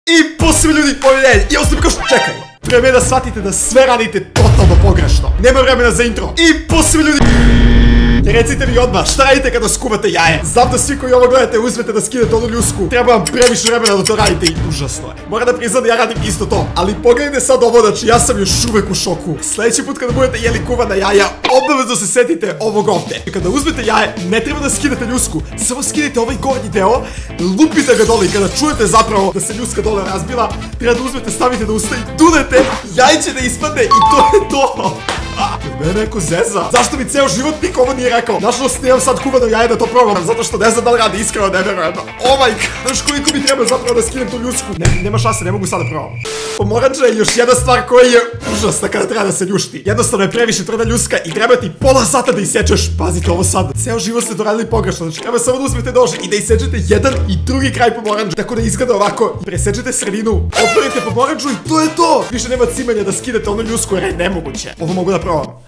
I posebno ljudi, povjedenje, i ostavim kao što čekaj. Vreme da shvatite da sve radite totalno pogrešno. Nema vremena za intro. I posebno ljudi, recite mi odmah, šta radite kada skuvate jaje? Znam da svi koji ovo gledate uzmete da skidate onu ljusku. Treba vam previše vremena da to radite i užasno je. Moram da priznam da ja radim isto to. Ali pogledajte sad ovo, znači ja sam još uvek u šoku. Sljedeći put kada budete jeli kuvana jaja, obavezno se setite ovog ovde. Kada uzmete jaje, ne treba da skidate ljusku. Samo skidite ovaj gornji deo, lupite ga dole i kada čujete zapravo da se ljuska dole razbila, treba da uzmete, stavite da usta i tunete, jaj će da ispadne i to je to. Me neko zeza. Zašto mi ceo život niko ovo nije rekao? Nažalost nemam sad kuvano jaje da to probam, zato što ne znam da li radi, iskreno ne verujem. Oh my god, znaš koliko mi treba zapravo da skinem tu ljusku? Nema šanse, ne mogu sad da probam. Pomoranđa je još jedna stvar koja je užasna kada treba da se ljušti. Jednostavno je previše tvrda ljuska i treba ti pola sata da isečeš. Pazite ovo sad, ceo život ste to radili pogrešno. Znači treba samo da uzmete nož i da isečete jedan i drugi kraj pomoranđa, tako da izgleda ovako. Presečete sredinu, otvorite pomoranđu i to je to. Više nema cimanja da skidate onu ljusku jer je nemoguće. Ovo mogu da probam.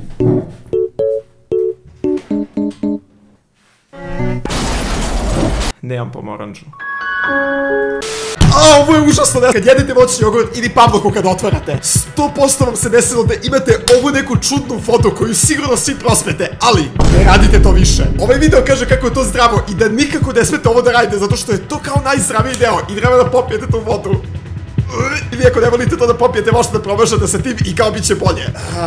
Nemam pomoranđu. Ovo je užasno. Kad jedete voćni jogurt ili pavlovku kada otvarate, 100% vam se desilo da imate ovu neku čudnu fotu koju sigurno svi prospete, ali ne radite to više. Ovaj video kaže kako je to zdravo i da nikako ne smete ovo da radite zato što je to kao najzdraviji deo i treba da popijete tu vodu. Ili ako ne volite to da popijete, možete da promašate sa tim i kao bit će bolje.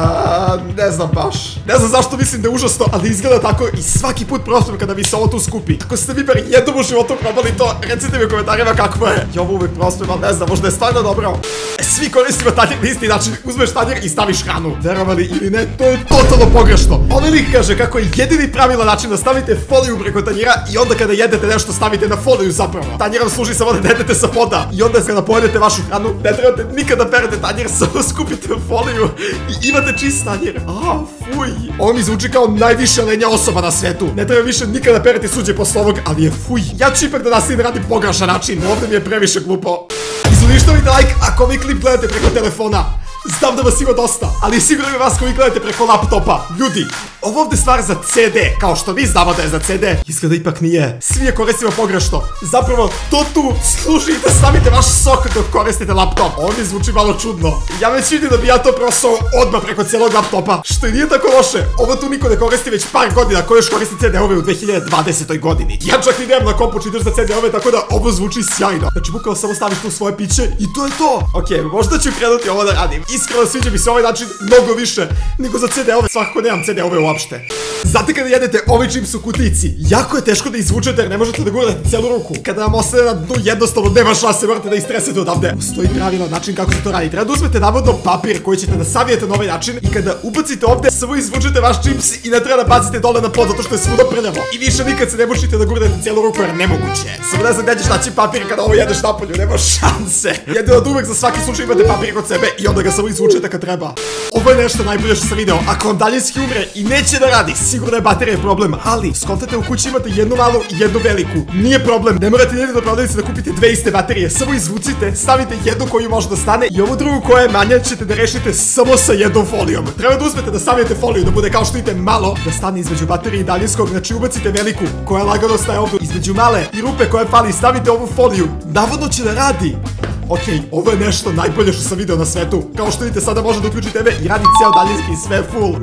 Ne znam baš. Ne znam zašto mislim da je užasno, ali izgleda tako i svaki put prospem kada vi se ovo tu skupi. Ako ste vi bar jednom u životu probali to, recite mi u komentarima kako je. Ja ovo uvek prospem, ali ne znam, možda je stvarno dobro. Svi koristimo tanjir na isti način, uzmeš tanjir i staviš hranu. Verovali ili ne, to je totalno pogrešno. Ovaj lik kaže kako je jedini pravilan način da stavite foliju preko tanjira i onda kada jedete nešto stavite na foliju zapravo. Tanjir vam služi samo da jedete sa poda i onda kada pojedete vašu hranu, ne trebate nikada perete tanjir, samo skupite foliju i imate čist tanjir. Fuj. Ovo mi zvuči kao najviše lenja osoba na svetu. Ne treba više nikada perete suđe posle ovog, ali je fuj. Ja ću ipak da nastavim da radim pogrešan način, ovdje mi je previše glupo. Izuništavite like ako vi klip gledate preko telefona. Znam da vas ima dosta, ali sigurno je vas koji gledate preko laptopa. Ljudi, ovo ovdje stvar za CD, kao što vi znamo da je za CD, izgleda ipak nije. Svi je koristimo pogrešno. Zapravo, to tu služi da stavite vaš sok dok koristite laptop. Ovo mi zvuči malo čudno. Ja već vidim da bi ja to prosao odmah preko cijelog laptopa, što i nije tako loše. Ovo tu niko ne koristi već par godina, ko još koristi CD-ove u 2020. godini. Ja čak ni nemam na kompu čitaš za CD-ove, tako da ovo zvuči sjajno. Znači, bukvalno samo staviš tu svoje piće i to je to. Okej, možda ću krenuti ovo da radim. Iskreno sviđa mi se ovaj način mnogo više nego za CD-ove, svakako nemam CD-ove uopšte. Znate kada jedete ovaj čips u kutijici, jako je teško da izvučete jer ne možete da gurnete celu ruku. Kada vam ostane na dnu, jednostavno nema šanse, morate da istresete odavde. Postoji pravilan način kako se to radi. Treba da uzmete navodno papir koji ćete da savijete na ovaj način i kada ubacite ovde, samo izvučete vaš čips i ne treba da bacite dole na pod zato što je svuda prljavo. I više nikad se ne možete da gurnete celu ruku jer nemoguće. Samo ne znam gde ćeš naći papir kada ovo jedeš napolju, nema šanse. Jedino da uvek za svaki slučaj imate papir kod sebe i onda ga samo izvučete kad treba. Ovo je nešto najbolje što sam video. Ako vam daljinski umre i neće da radi, sigurno je baterija problem, ali skontate u kući imate jednu malu i jednu veliku. Nije problem, ne morate jedino do prodavnice da kupite dve iste baterije, samo izvucite, stavite jednu koju može da stane i ovu drugu koja je manja ćete da rešite samo sa jednom folijom. Treba da uzmete da stavite foliju da bude kao što vidite malo, da stane između baterije i daljinskog, znači ubacite veliku koja lagano staje ovdje između male i rupe koje fali, stavite ovu foliju, navodno će da radi. Okej, ovo je nešto najbolje što sam video na svetu. Kao što vidite, sada može da uključi tebe i radi ceo daljinski i sve full.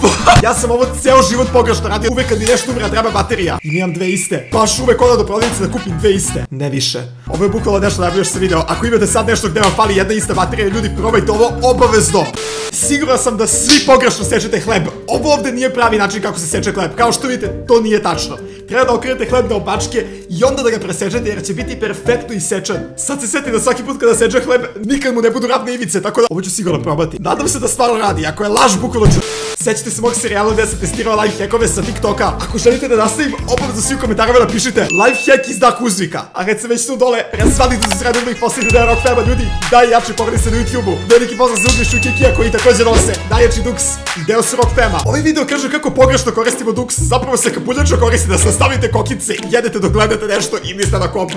Ja sam ovo ceo život pogrešno radio. Uvek kad mi nešto umre, treba baterija. I imam dve iste. Baš uvek odam do prodavnice da kupim dve iste. Ne više. Ovo je bukvalno nešto najbolje što sam video. Ako imate sad nešto gde vam fali jedna ista baterija, ljudi, probajte ovo obavezno. Siguran sam da svi pogrešno sečete hleb. Ovo ovde nije pravi način kako se seče hleb. Kao što vidite, to nije tačno. Treba da okrenete hleb na opačke i onda da ga presečete jer će biti perfektno isečan. Sad se seti da svaki put kada seče hleb, nikad mu ne budu ravne ivice, tako da ovo ću sigurno probati. Nadam se da stvarno radi, ako je laž, bukvalno ću... Sećate se mog serijala gde sam testirao life hackove sa TikToka. Ako želite da nastavim, obavezno svi u komentarima napišite life hack iz znak uzvika. A kad se već tu dole, razvalite za sredu mojih posljednjih da je Rock Fama, ljudi, daj jači pogledaj se na YouTube-u. Veliki pozdrav za Uglješu i Kikija koji također nose najjači Dux i deo su Rock Fama. Ovaj video kaže kako pogrešno koristimo Dux, zapravo se kapuljačo koristi da se stavite kokice, jedete dok gledate nešto i niste na kompu.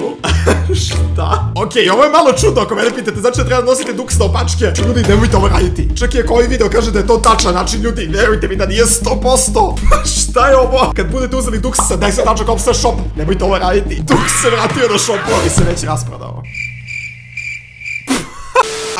Šta? Okej, ovo je malo čudno ako mene pitate, znači da treba da nosite Dux na opačke. Ljudi, nemojte ovo raditi. Čak i ako ovaj video kaže da je to tačan način, ljudi, verujte mi da nije 100%. Šta je ovo? Kad budete uzeli Dux sa 10.com/shop, nemojte ovo raditi. Dux se vratio na shopu, ali se već rasprodao.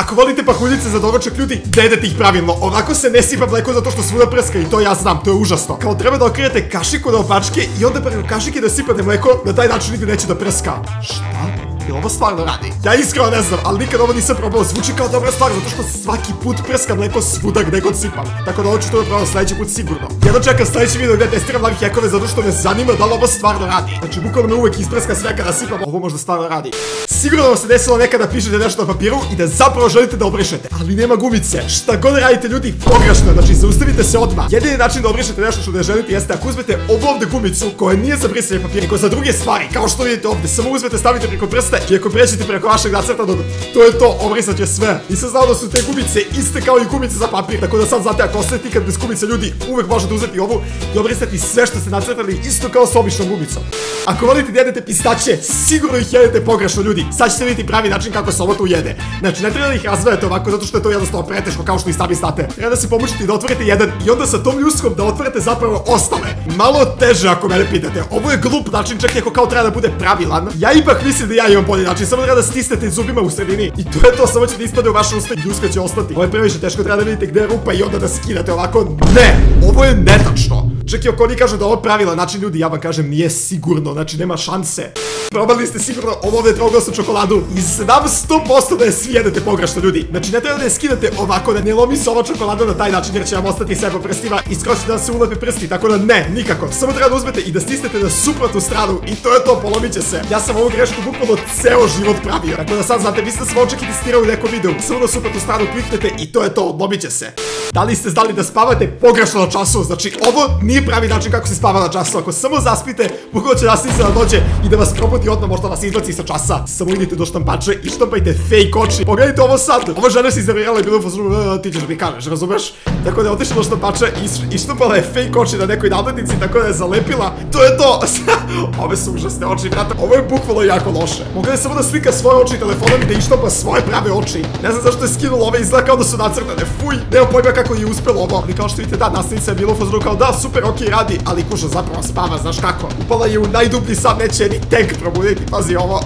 Ako volite pahuljice za doručak ljudi, ne jedete ih pravilno. Ovako se ne sipa mleko zato što svuda prska i to ja znam, to je užasno. Kao treba da okrenete kašiku na opačke i onda preko kašike da sipate mleko, na taj način nigde neće da prska. Šta? Jel ovo stvarno radi? Ja iskreno ne znam, ali nikad ovo nisam probao. Zvuči kao dobra stvar, zato što svaki put prska mleko svuda gde god sipam. Tako da ovo ću to probao sledeći put sigurno. Jedno čekam sledeći video gde testiram novi hekove zato što me zanima da li ovo stvarno radi. Znači bukvalno me uvek ispreska sve kada sipam. Ovo možda stvarno radi. Sigurno vam se desilo nekada pišete nešto na papiru i da zapravo želite da obrišete, ali nema gumice. Šta god radite ljudi, pogrešno, znači zaustavite se odmah. Jedini način da obrišete nešto što ne želite jeste ako uzmete ovu ovde gumicu koja nije za brisanje papira, nego za druge stvari, kao što vidite ovde, samo uzmete, stavite preko prsta i ako pređete preko vašeg nacrtanog, to je to, obrisat će sve. Nisam znao da su te gumice iste kao i gumice za papir, tako da sad znate ako ostajete ikad bez gumice ljudi, uvek možete uzeti ovu i obrisati sve što ste nacrtali isto kao s običnom gumicom. Ako volite da jedete pistaće, sigurno ih jedete pogrešno ljudi. Sad ćete vidjeti pravi način kako se ovo tu jede. Znači ne treba da ih razvajate ovako zato što je to jednostavno preteško kao što i sami znate. Treba da se pomučite da otvorite jedan i onda sa tom ljuskom da otvorite zapravo ostale. Malo teže ako mene pitate. Ovo je glup način čak i ako kao treba da bude pravilan. Ja ipak mislim da ja imam bolji način. Samo treba da stisnete zubima u sredini i to je to, samo ćete ispade u vaše usta i ljuska će ostati. Ovo je previše teško, treba da vidite gde je rupa i onda da skidate ovako. Ne, ovo je netačno. Čak i ako oni kažu da ovo je pravilan način ljudi, ja vam kažem nije sigurno, znači nema šanse. Probali ste sigurno ovo ovdje troglosnu čokoladu i znam 100% da je svi jedete pogrešno ljudi. Znači ne treba da je skidate ovako, da ne lomi se ova čokolada na taj način jer će vam ostati sve po prstima i skoro će da se ulepe prsti, tako da ne, nikako. Samo treba da uzmete i da stisnete na suprotnu stranu i to je to, polomit će se. Ja sam ovu grešku bukvalno ceo život pravio, tako da sad znate, vi ste samo oček i testirali u nekom videu, samo na suprotnu stranu kliknete i to je to, odlomit će se. Da li ste znali da spavate pogrešno na času? Znači ovo nije pravi način kako se spava na času. Ako samo zaspite, bukvalno će nastavnica da dođe i da vas probudi odmah, možda vas izbaci sa časa. Samo idite do štampača i štampajte fake oči. Pogledajte ovo sad. Ova žena se iznervirala i bilo u fazonu, ti ćeš mi kažeš, razumeš? Tako da je otišla do štampača i štampala je fake oči na nekoj nadletnici, tako da je zalepila. To je to. Ove su užasne oči, brate. Ovo je bukvalno jako loše. Mogla je samo da slika svoje oči telefonom i da ištampa svoje prave oči. Ne znam zašto je skinulo ove, izgleda kao da su nacrtane. Fuj, nema pojma kako je uspelo ovo. Ali kao što vidite, da, nastavnica je bilo u fazonu kao da, super, okej, radi, ali kuša zapravo spava, znaš kako. Upala je u najdublji san, neće ni tank probuditi, pazi ovo.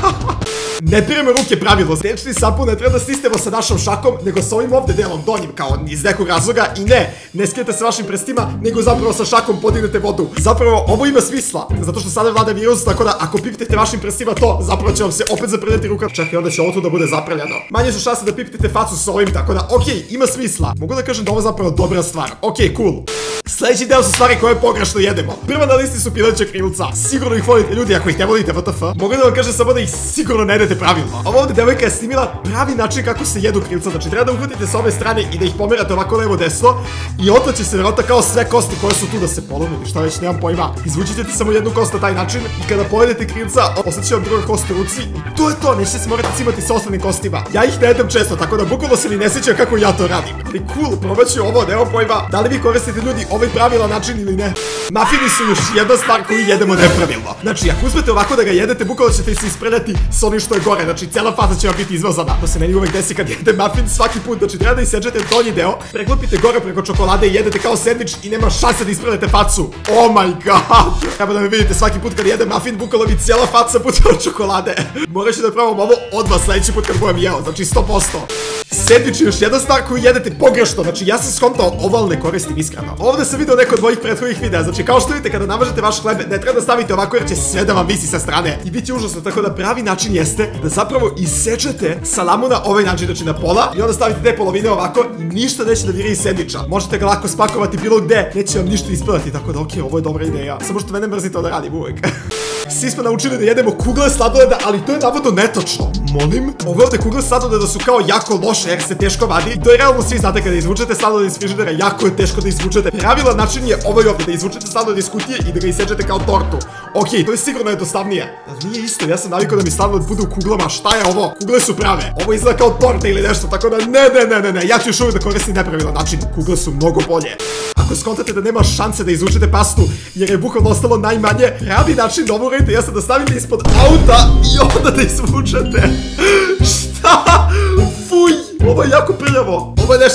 Ne peremo ruke pravilo, tečni sapun ne treba da stisnemo sa našom šakom, nego sa ovim ovde delom, donjim, kao iz nekog razloga i ne skidate sa vašim prstima, nego zapravo sa šakom podignete vodu. Zapravo, ovo ima smisla, zato što sada vlada virus, tako da ako piptete vašim prstima to, zapravo će vam se opet zaprljati ruka, čak i onda će ovo tu da bude zaprljano. Manje su šanse da piptete facu sa ovim, tako da, okej, ima smisla. Mogu da kažem da ovo je zapravo dobra stvar, okej, cool. Sljedeći deo su stvari koje pogrešno jedemo. Prva na listi su pileća krilca. Sigurno ih volite ljudi, ako ih ne volite, WTF. Mogu da vam kažem samo da ih sigurno ne jedete pravilno. Ovo ovdje devojka je snimila pravi način kako se jedu krilca. Znači treba da uhvatite sa ove strane i da ih pomerate ovako levo desno. I onda će se vjerojatno kao sve kosti koje su tu da se polome. Šta već, nemam pojma. Izvučit ćete samo jednu kost na taj način. I kada pojedete krilca, osjeća vam druga kost u ruci. I to je to, nećete se morati cimati sa ostalim kostima. Ja ih ne jedem često, tako da bukvalno se ni ne sjećam kako ja to radim. Ali cool, probat ću ovo, nemam pojma. Da li vi koristite ljudi ovaj pravilan način ili ne? Mafini su još jedna stvar koju jedemo nepravilno. Znači, ako uzmete ovako da ga jedete, bukvalno ćete se ispredati s onim što je gore. Znači, cijela faca će vam biti izmazana. To se meni uvek desi kad jedete muffin svaki put. Znači, treba da iseđete donji deo, preklopite gore preko čokolade i jedete kao sandvič i nema šanse da ispredate facu. Oh my god! Treba da me vidite svaki put kad jedem muffin, bukvalno mi cijela faca puta od čokolade. Morat ću da probam ovo odmah sledeći put kad budem jeo. Znači, 100%. Sandvič je još jedna stvar koju jedete pogrešno. Znači, ja sam skontao oval ne koristim iskreno. Ovde sam video neko od mojih prethodnih videa. Znači, kao što vidite, kada namažete vaš hleb, ne treba da stavite ovako jer će sve da vam visi sa strane. I bit će užasno, tako da pravi način jeste da zapravo isečete salamu na ovaj način, znači na pola, i onda stavite te polovine ovako i ništa neće da viri iz sandviča. Možete ga lako spakovati bilo gde, neće vam ništa ispadati, tako da okej, ovo je dobra ideja. Samo što mene mrzi to da radim uvek. Svi smo naučili da jedemo kugle sladoleda, ali to je navodno netočno. Molim? Ove ovde kugle sladoleda su kao jako loše jer se teško vadi. I to je realno, svi znate, kada izvučete sladoled iz frižidera, jako je teško da izvučete. Pravilan način je ovaj ovde, da izvučete sladoled iz kutije i da ga isečete kao tortu. Okej, to je sigurno jednostavnije. Ali nije isto, ja sam navikao da mi sladoled bude u kuglama, šta je ovo? Kugle su prave. Ovo izgleda kao torta ili nešto, tako da ne, ja ću još uvijek da koristim nepravilan način. Kugle su mnogo bolje. Ako skontate da nema šanse da izvučete pastu, jer je bukvalno ostalo najmanje, pravi način da ovo uradite jeste da stavite ispod auta i onda da izvučete. Šta? Fuj! Ovo je jako prljavo. Ovo je nešto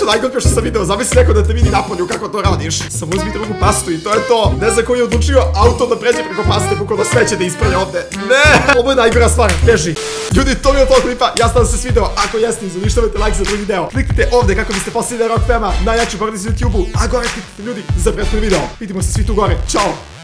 najgore što sam video, zamisli neko da te vidi napolju kako to radiš. Samo uzmi drugu pastu i to je to. Ne znam koji je odlučio auto da pređe preko paste, bukvalno sve će da isprlje ovde. Ne, ovo je najgora stvar, beži. Ljudi, to mi je od tog klipa, ja sam se svideo. Ako jeste, izuništavajte like za drugi deo. Kliknite ovde kako biste poslali Rock Fema, najjaču porodicu na YouTube-u, a gore kliknite ljudi za prethodni video. Vidimo se svi tu gore, čao.